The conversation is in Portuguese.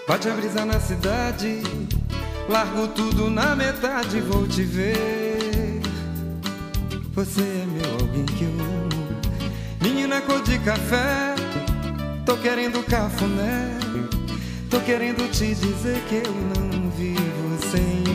Bate a brisa na cidade, largo tudo na metade, vou te ver. Você é meu alguém que eu amo. Menina cor de café, tô querendo cafuné. Tô querendo te dizer que eu não vivo sem